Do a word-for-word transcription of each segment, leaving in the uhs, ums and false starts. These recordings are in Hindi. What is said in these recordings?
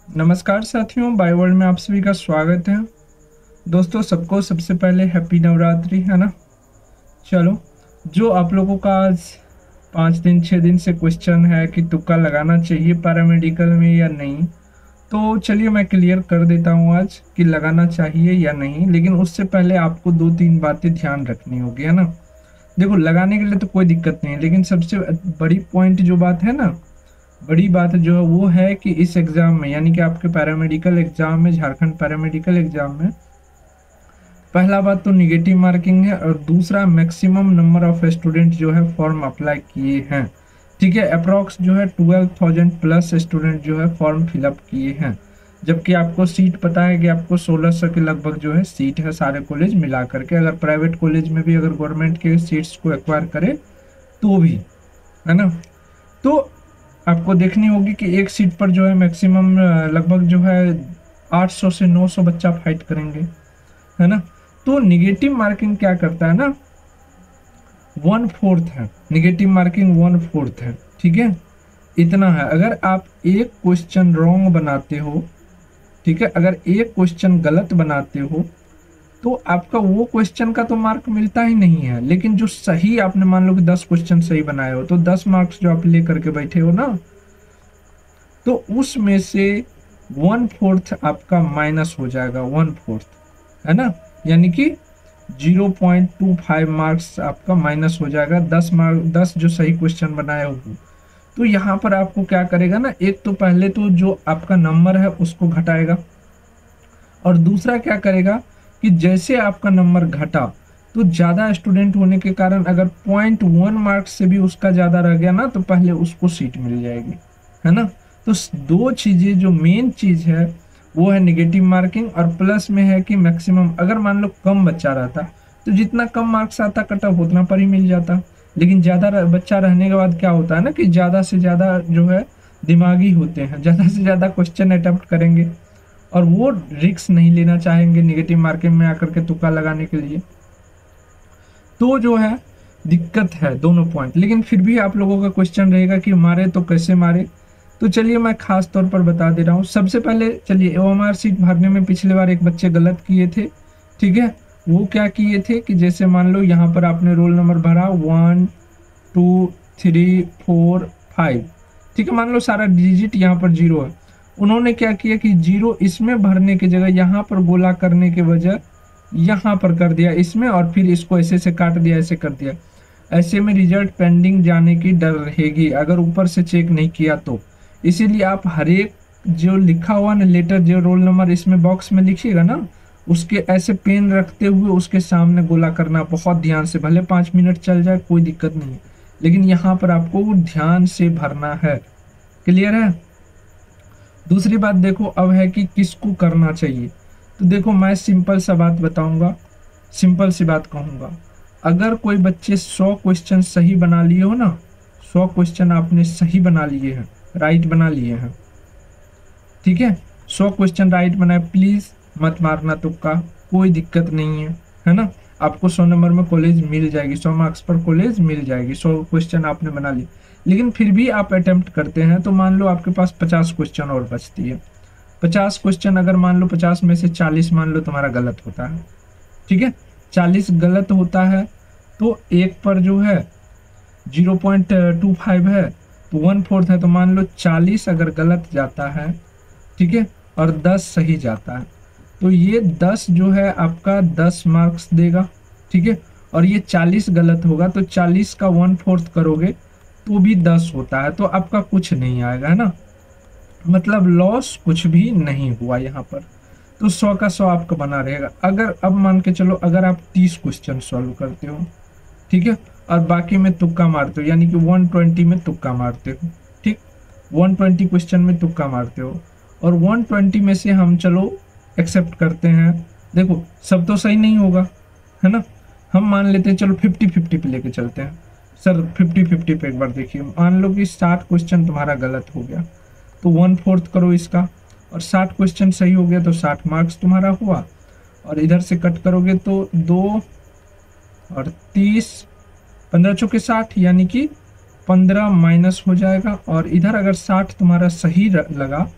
नमस्कार साथियों, बाय वर्ल्ड में आप सभी का स्वागत है। दोस्तों, सबको सबसे पहले हैप्पी नवरात्रि, है ना। चलो, जो आप लोगों का आज पाँच दिन छः दिन से क्वेश्चन है कि तुक्का लगाना चाहिए पैरामेडिकल में या नहीं, तो चलिए मैं क्लियर कर देता हूँ आज कि लगाना चाहिए या नहीं। लेकिन उससे पहले आपको दो तीन बातें ध्यान रखनी होगी, है ना। देखो, लगाने के लिए तो कोई दिक्कत नहीं है, लेकिन सबसे बड़ी पॉइंट जो बात है ना, बड़ी बात जो है वो है कि इस एग्जाम में, यानी कि आपके पैरामेडिकल एग्जाम में, झारखंड पैरामेडिकल एग्जाम में, पहला बात तो निगेटिव मार्किंग है और दूसरा मैक्सिमम नंबर ऑफ स्टूडेंट जो है फॉर्म अप्लाई किए हैं। ठीक है, अप्रॉक्स जो है ट्वेल्व थाउजेंड प्लस स्टूडेंट जो है फॉर्म फिलअप किए हैं। जबकि आपको सीट पता है कि आपको सोलह सौ के लगभग जो है सीट है सारे कॉलेज मिला करके। अगर प्राइवेट कॉलेज में भी अगर गवर्नमेंट के सीट्स को एक्वायर करे तो भी, है ना। तो आपको देखनी होगी कि एक सीट पर जो है मैक्सिमम लगभग जो है आठ सौ से नौ सौ बच्चा फाइट करेंगे, है ना। तो निगेटिव मार्किंग क्या करता है ना, वन फोर्थ है। निगेटिव मार्किंग वन फोर्थ है, ठीक है। इतना है, अगर आप एक क्वेश्चन रॉन्ग बनाते हो, ठीक है, अगर एक क्वेश्चन गलत बनाते हो तो आपका वो क्वेश्चन का तो मार्क मिलता ही नहीं है। लेकिन जो सही, आपने मान लो कि दस क्वेश्चन सही बनाए हो तो दस मार्क्स जो आप ले करके बैठे हो ना, तो उसमें से वन फोर्थ आपका माइनस हो जाएगा, वन फोर्थ, है ना। यानी कि zero point two five marks आपका माइनस हो जाएगा, दस मार्क दस जो सही क्वेश्चन बनाए हो। तो यहाँ पर आपको क्या करेगा ना, एक तो पहले तो जो आपका नंबर है उसको घटाएगा, और दूसरा क्या करेगा कि जैसे आपका नंबर घटा तो ज़्यादा स्टूडेंट होने के कारण अगर पॉइंट वन मार्क्स से भी उसका ज़्यादा रह गया ना, तो पहले उसको सीट मिल जाएगी, है ना। तो दो चीज़ें, जो मेन चीज़ है वो है नेगेटिव मार्किंग, और प्लस में है कि मैक्सिमम, अगर मान लो कम बच्चा रहता तो जितना कम मार्क्स आता कट ऑफ उतना पर ही मिल जाता। लेकिन ज़्यादा बच्चा रहने के बाद क्या होता है ना कि ज़्यादा से ज़्यादा जो है दिमागी होते हैं, ज़्यादा से ज़्यादा क्वेश्चन अटेम्प्ट करेंगे और वो रिस्क नहीं लेना चाहेंगे नेगेटिव मार्किंग में आकर के तुक्का लगाने के लिए। तो जो है दिक्कत है दोनों पॉइंट। लेकिन फिर भी आप लोगों का क्वेश्चन रहेगा कि मारे तो कैसे मारे, तो चलिए मैं खास तौर पर बता दे रहा हूँ। सबसे पहले चलिए, ओएमआर सीट भरने में पिछले बार एक बच्चे गलत किए थे, ठीक है। वो क्या किए थे कि जैसे मान लो यहाँ पर आपने रोल नंबर भरा one two three four five, ठीक है, मान लो सारा डिजिट यहाँ पर जीरो है। उन्होंने क्या किया कि जीरो इसमें भरने की जगह यहाँ पर गोला करने के वजह यहाँ पर कर दिया इसमें, और फिर इसको ऐसे से काट दिया, ऐसे कर दिया। ऐसे में रिजल्ट पेंडिंग जाने की डर रहेगी अगर ऊपर से चेक नहीं किया तो। इसीलिए आप हर एक जो लिखा हुआ ना लेटर, जो रोल नंबर इसमें बॉक्स में लिखिएगा ना, उसके ऐसे पेन रखते हुए उसके सामने गोला करना बहुत ध्यान से। भले पाँच मिनट चल जाए कोई दिक्कत नहीं है, लेकिन यहाँ पर आपको ध्यान से भरना है। क्लियर है। दूसरी बात देखो अब है कि किसको करना चाहिए। तो देखो, मैं सिंपल सा बात बताऊंगा, सिंपल सी बात कहूंगा। अगर कोई बच्चे सौ क्वेश्चन सही बना लिए हो ना, सौ क्वेश्चन आपने सही बना लिए हैं, राइट बना लिए हैं, ठीक है, सौ क्वेश्चन राइट बनाए, प्लीज मत मारना तुक्का, कोई दिक्कत नहीं है, है ना। आपको सौ नंबर में कॉलेज मिल जाएगी, सौ मार्क्स पर कॉलेज मिल जाएगी, सौ क्वेश्चन आपने बना लिए। लेकिन फिर भी आप अटेम्प्ट करते हैं तो मान लो आपके पास पचास क्वेश्चन और बचती है। पचास क्वेश्चन अगर मान लो पचास में से चालीस मान लो तुम्हारा गलत होता है, ठीक है, चालीस गलत होता है, तो एक पर जो है जीरो पॉइंट टू फाइव है, तो वन फोर्थ है, तो मान लो चालीस अगर गलत जाता है, ठीक है, और दस सही जाता है, तो ये दस जो है आपका दस मार्क्स देगा, ठीक है। और ये चालीस गलत होगा तो चालीस का वन फोर्थ करोगे तो भी दस होता है, तो आपका कुछ नहीं आएगा, है ना। मतलब लॉस कुछ भी नहीं हुआ यहाँ पर। तो सौ का सौ आपका बना रहेगा। अगर अब मान के चलो, अगर आप तीस क्वेश्चन सॉल्व करते हो, ठीक है, और बाकी में तुक्का मारते हो, यानी कि वन ट्वेंटी में तुक्का मारते हो, ठीक, वन ट्वेंटी क्वेश्चन में तुक्का मारते हो, और वन ट्वेंटी में से हम चलो एक्सेप्ट करते हैं, देखो सब तो सही नहीं होगा, है ना। हम मान लेते हैं, चलो फिफ्टी फिफ्टी पे लेके चलते हैं। सर फिफ्टी फिफ्टी पे एक बार देखिए, मान लो कि साठ क्वेश्चन तुम्हारा गलत हो गया, तो वन फोर्थ करो इसका, और साठ क्वेश्चन सही हो गया तो साठ मार्क्स तुम्हारा हुआ, और इधर से कट करोगे तो दो और तीस, पंद्रह चौके साठ, यानी कि पंद्रह माइनस हो जाएगा। और इधर अगर साठ तुम्हारा सही लगा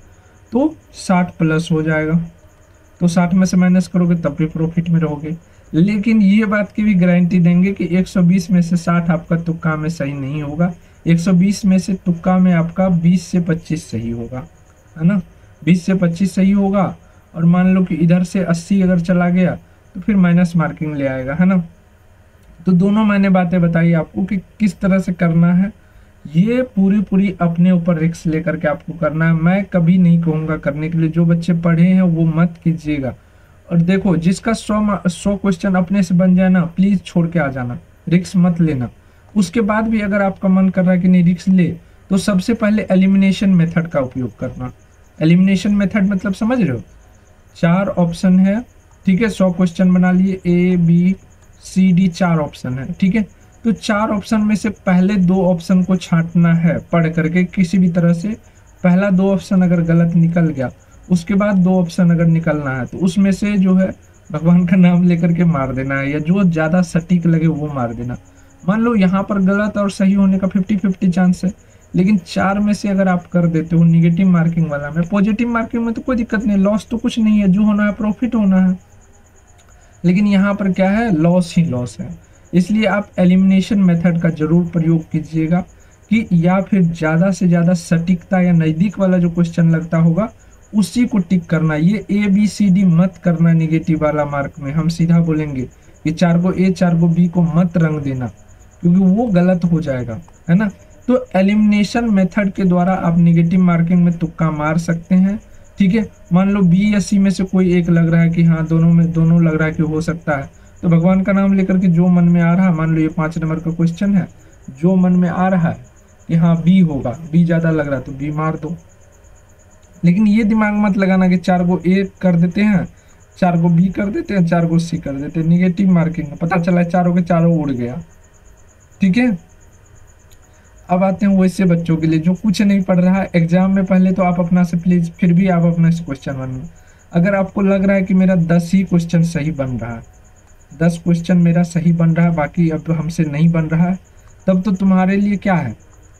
तो साठ प्लस हो जाएगा, तो साठ में से माइनस करोगे तब भी प्रॉफिट में रहोगे। लेकिन ये बात की भी गारंटी देंगे कि एक सौ बीस में से साठ आपका तुक्का में सही नहीं होगा, एक सौ बीस में से तुक्का में आपका बीस से पच्चीस सही होगा, है ना, बीस से पच्चीस सही होगा। और मान लो कि इधर से अस्सी अगर चला गया तो फिर माइनस मार्किंग ले आएगा, है ना। तो दोनों मैंने बातें बताई आपको कि किस तरह से करना है, ये पूरी पूरी अपने ऊपर रिस्क लेकर के आपको करना है। मैं कभी नहीं कहूँगा करने के लिए, जो बच्चे पढ़े हैं वो मत कीजिएगा। और देखो, जिसका सौ सौ क्वेश्चन अपने से बन जाए ना, प्लीज छोड़ के आ जाना, रिस्क मत लेना। उसके बाद भी अगर आपका मन कर रहा है कि नहीं रिस्क ले, तो सबसे पहले एलिमिनेशन मेथड का उपयोग करना। एलिमिनेशन मेथड मतलब समझ रहे हो, चार ऑप्शन है, ठीक है, सौ क्वेश्चन बना लिए, ए बी सी डी चार ऑप्शन है, ठीक है। तो चार ऑप्शन में से पहले दो ऑप्शन को छांटना है पढ़ करके किसी भी तरह से। पहला दो ऑप्शन अगर गलत निकल गया, उसके बाद दो ऑप्शन अगर निकलना है, तो उसमें से जो है भगवान का नाम लेकर के मार देना है, या जो ज्यादा सटीक लगे वो मार देना। मान लो यहाँ पर गलत और सही होने का फिफ्टी फिफ्टी चांस है, लेकिन चार में से अगर आप कर देते हो निगेटिव मार्किंग वाला में, पॉजिटिव मार्किंग में तो कोई दिक्कत नहीं, लॉस तो कुछ नहीं है, जो होना है प्रॉफिट होना है। लेकिन यहाँ पर क्या है, लॉस ही लॉस है। इसलिए आप एलिमिनेशन मेथड का जरूर प्रयोग कीजिएगा, कि या फिर ज़्यादा से ज़्यादा सटीकता या नज़दीक वाला जो क्वेश्चन लगता होगा उसी को टिक करना। ये ए बी सी डी मत करना निगेटिव वाला मार्क में। हम सीधा बोलेंगे कि चार को ए चार को बी को मत रंग देना, क्योंकि वो गलत हो जाएगा, है ना। तो एलिमिनेशन मेथड के द्वारा आप निगेटिव मार्किंग में तुक्का मार सकते हैं, ठीक है। मान लो बी या सी में से कोई एक लग रहा है कि हाँ दोनों में दोनों लग रहा है कि हो सकता है, तो भगवान का नाम लेकर के जो मन में आ रहा है, मान लो ये पाँच नंबर का क्वेश्चन है, जो मन में आ रहा है कि हाँ बी होगा, बी ज़्यादा लग रहा है तो बी मार दो। लेकिन ये दिमाग मत लगाना कि चार को ए कर देते हैं, चार को बी कर देते हैं, चार को सी कर देते हैं, निगेटिव मार्किंग पता चला चारों के चारों उड़ गया, ठीक है। अब आते हैं वैसे बच्चों के लिए जो कुछ नहीं पढ़ रहा है एग्जाम में। पहले तो आप अपना से प्लीज, फिर भी आप अपने से क्वेश्चन बन, अगर आपको लग रहा है कि मेरा दस ही क्वेश्चन सही बन रहा है, दस क्वेश्चन मेरा सही बन रहा है, बाकी अब हमसे नहीं बन रहा है, तब तो तुम्हारे लिए क्या है,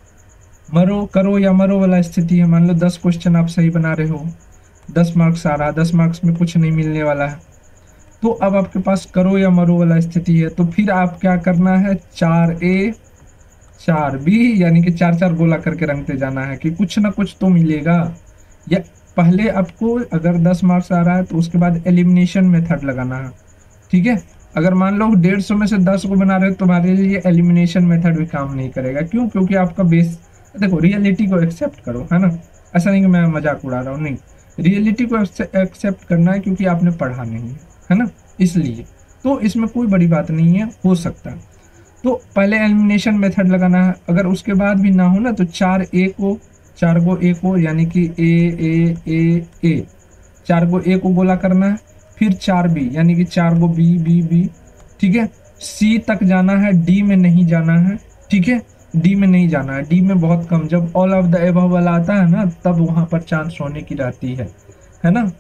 मरो करो या मरो वाला स्थिति है। मान लो दस क्वेश्चन आप सही बना रहे हो, दस मार्क्स आ रहा है, दस मार्क्स में कुछ नहीं मिलने वाला है, तो अब आपके पास करो या मरो वाला स्थिति है। तो फिर आप क्या करना है, चार ए चार बी, यानी कि चार चार गोला करके रंगते जाना है कि कुछ ना कुछ तो मिलेगा। या पहले आपको अगर दस मार्क्स आ रहा है तो उसके बाद एलिमिनेशन मेथड लगाना है, ठीक है। अगर मान लो डेढ़ सौ में से दस को बना रहे हो, तुम्हारे लिए एलिमिनेशन मेथड भी काम नहीं करेगा। क्यों? क्योंकि आपका बेस, देखो रियलिटी को एक्सेप्ट करो, है ना, ऐसा नहीं कि मैं मजाक उड़ा रहा हूँ, नहीं, रियलिटी को एक्सेप्ट करना है, क्योंकि आपने पढ़ा नहीं है, है ना, इसलिए तो इसमें कोई बड़ी बात नहीं है, हो सकता है। तो पहले एलिमिनेशन मेथड लगाना है, अगर उसके बाद भी ना हो ना तो चार ए को चार को ए को यानी कि ए ए ए ए चार को ए को गोला करना है, फिर चार बी यानी कि चार को बी बी बी, ठीक है। सी तक जाना है, डी में नहीं जाना है, ठीक है, डी में नहीं जाना है, डी में बहुत कम, जब ऑल ऑफ द एबव वाला आता है ना तब वहां पर चांस होने की रहती है, है ना।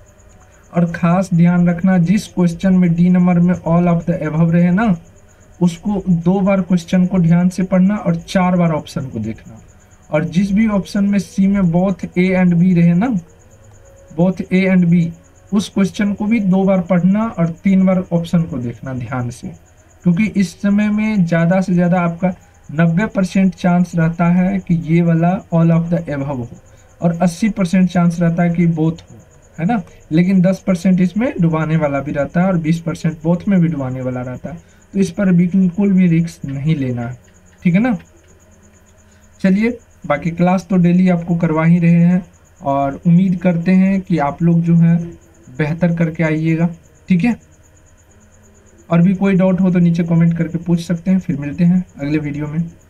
और खास ध्यान रखना, जिस क्वेश्चन में डी नंबर में ऑल ऑफ द एबव रहे ना, उसको दो बार क्वेश्चन को ध्यान से पढ़ना और चार बार ऑप्शन को देखना। और जिस भी ऑप्शन में सी में बोथ ए एंड बी रहे ना, बोथ ए एंड बी, उस क्वेश्चन को भी दो बार पढ़ना और तीन बार ऑप्शन को देखना ध्यान से, क्योंकि इस समय में ज़्यादा से ज़्यादा आपका नब्बे परसेंट चांस रहता है कि ये वाला ऑल ऑफ द एबव हो, और अस्सी परसेंट चांस रहता है कि बोथ हो, है ना। लेकिन दस परसेंट इसमें डुबाने वाला भी रहता है और बीस परसेंट बोथ में भी डुबाने वाला रहता है, तो इस पर बिल्कुल भी रिस्क नहीं लेना है, ठीक है ना। चलिए, बाकी क्लास तो डेली आपको करवा ही रहे हैं, और उम्मीद करते हैं कि आप लोग जो है बेहतर करके आइएगा, ठीक है। और भी कोई डाउट हो तो नीचे कमेंट करके पूछ सकते हैं। फिर मिलते हैं अगले वीडियो में।